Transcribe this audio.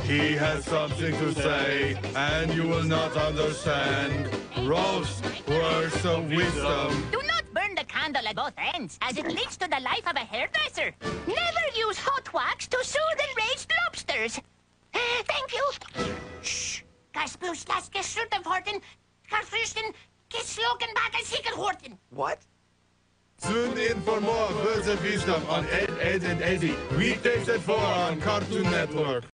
He has something to say, and you will not understand. Roast words of wisdom. Do not burn the candle at both ends, as it leads to the life of a hairdresser. Never use hot wax to soothe enraged lobsters. Thank you. Shh. Kasbus las geslutten horten. Kasfrüchten gesloken backen sicher horten. What? Tune in for more words of wisdom on Ed, Ed, and Eddie. Weekdays at 4 on Cartoon Network.